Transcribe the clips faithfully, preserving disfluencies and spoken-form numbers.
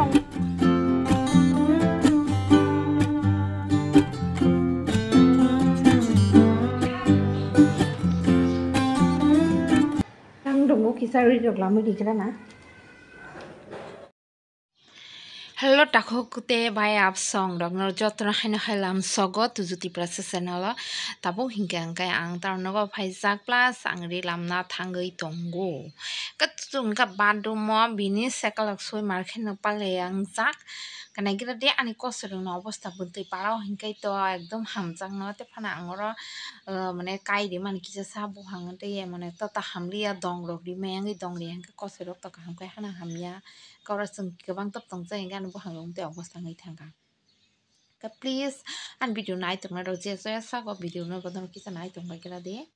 Kisah ridok lama di kerana. Hello takho kute bhai ap song dog no jotna haina hailam sogo tujuti prasa channel tabo hingga angkai ang tar nogo phaijak plus ang ri lamna thangoi tongo katung ka badumo bini sekalak soi markhen no pale ang jak kana gira de ani kosoro no obostha buntai parao hingkai to ekdom hamjak no te phana angoro mane kai de man kisa sabu hang te mane tata hamliya dong rok ri mayang dong ri hangka kosoro to ka hangkai hana hamya kora sung kebang tap tong jeng gan bu hangong te obostha ngai thangka ka please an video nai tong na ro je so sa ko video no bodon kisa nai tong bai kala de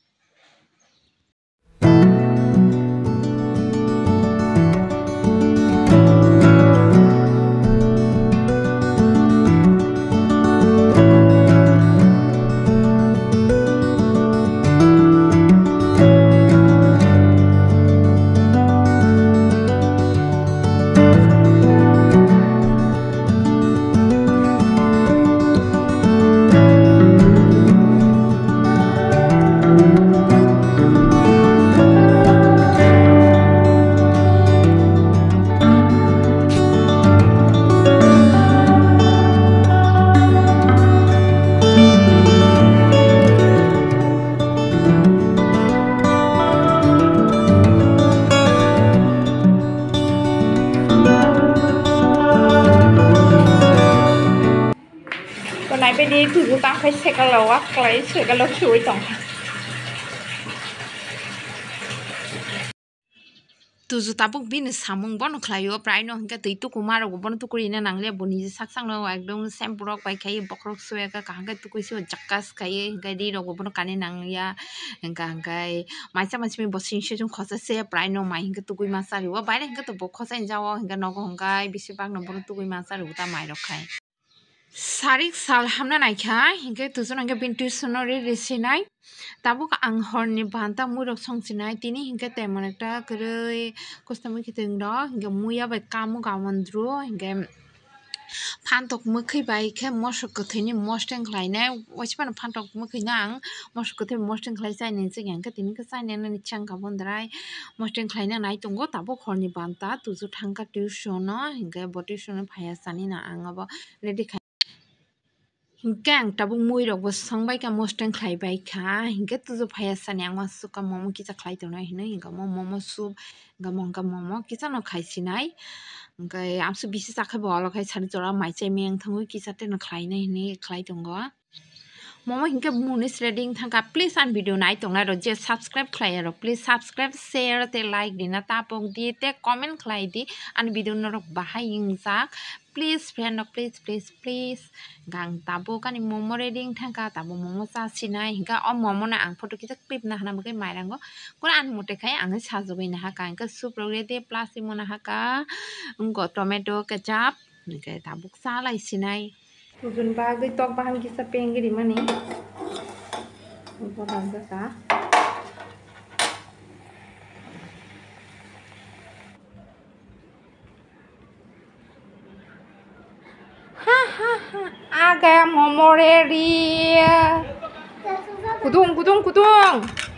nãy bên đi thử chúng ta phải xe cái lầu á lấy xe cái lầu chuối tổng tuju tabuk bin samung bon khlayo prai no hingka tui tu kumar go bon tu kuri na nangle boni sak sang no ekdom sempurok bai khai bokrok suya ka ka tu kuisi jakkas khai hingka di ro go bon kane nangya hingka hingkai maisa masmi bosin se jung khosa se prai no mai hingka tu kui masa ri wa bai hingka tu bok khosa jawo hingka no go hingkai bisi bag no bon tu kui masa ri ta mai rok khai sarik sal hamna naikha hingke tujon hingke bin tuitionori resinai tabuk ang horni banta murok songsinai tini hingke temon ekta koroi kostami kiteng do hingke muya bai kamu gawandru hingke phantok mukhi bai khe mosok kothini mosteng khlainai wachpan phantok mukhi nang mosok kothai mosteng khlai chai nin che hingke tini ke chai nen ni chang gabondrai mosteng khlaina nai tongo tabuk horni banta tuju thangka tuition no hingke bo tuition phaya sani na angabo ready hingke ang tabuk mui rok bo songbai ka mosteng khlai bai kha hingke tuju phaya sani ang suka momo kisa khlai tongnai hino hingka mo momo soup hingka mongka momo kisa no khai sinai hingke amsu bisi chakhai bo alo khai sari jora mai chai meng thangui kisa te no khlai nai hini khlai tongo momo hingke munis reading thangka please an video nai tongnai ro je subscribe khlai ro please subscribe share te like dina tapok di te comment khlai di an video no rok bahai ingjak please friend please please please gang tabo kani momo reading thangka tabo momo cha sinai hingka o momo na ang photo kita clip na hana bagai mairango kora an mote khai ang sajobai na haka hingka soup ready plus imona haka ngo tomato ketchup hingke tabuk cha lai sinai tujun ba gai tok bahan kisa pengiri mani bodan jaka aga momo ready kudung kudung kudung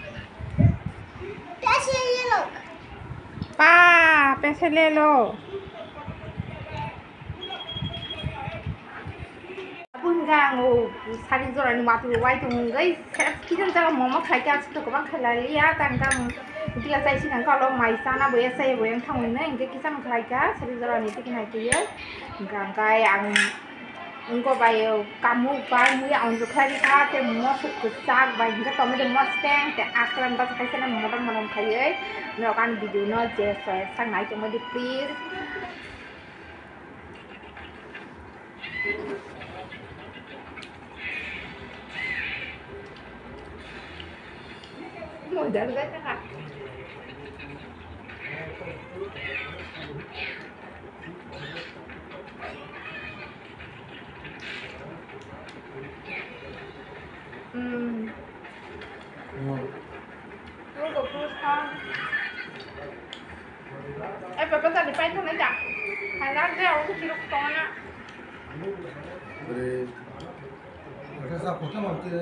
pa peselelo bungang o sari jora ni matu wai tung gai kitan jaga momo khai ka to kabang khalali ya tan kam tila sai sin ka lo mai sana boya sai boyang thangoi na ingke kisan khai ka sari jora ni tikin hai tiye gangkai ang Ungko bayo kamu bai muya on khai ka te mos kusak bai hingka tomato mosteng te akran ba khai sana modon modon khai no kan video no je so sang nai to modi please modal ga ta Hmm. Lu có cruise con. Em phải có gì phải không đấy chả? Hay là Jangan dia aku kira kona. Beri, kita sah kota mati.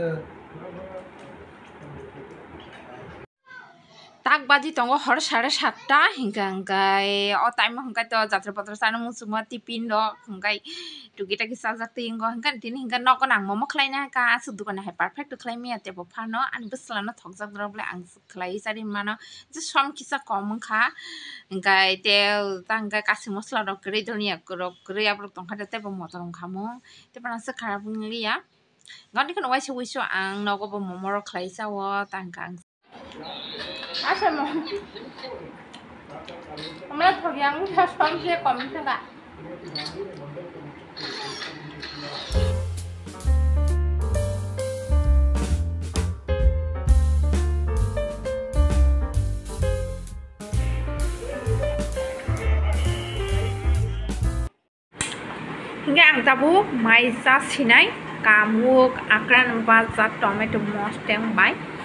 Tak baji tonggo hor saढ़े सातटा hingga hinggai o time hingga to jatra patra sana musuma tipin do hinggai tugi taki sajak tingo hingga tin hingga nok nang momo khlaina ka sudu kana hai perfect khlai mi ate bo phano an bislano thogjak droble ang khlai sari mano je som kisa kom kha hinggai te tangga kasi mosla rok gre dunia rok gre abrok tongkha te bo motorong khamo te pana se khara bungliya ngani kan wai se wiso ang nogo bo momo rok khlai sawo tangka Asa mo? Kamala thogyang sa somse komse ka. Hingga ang tabu mai sa sinai kamuk akran ba za tomato mosteng bai